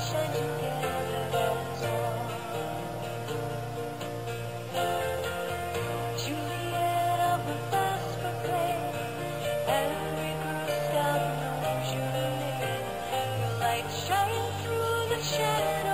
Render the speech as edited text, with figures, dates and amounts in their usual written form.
shine together, that's all. Juliet of the bus for play, every Girl Scout knows your name. Your light shines through the shadows.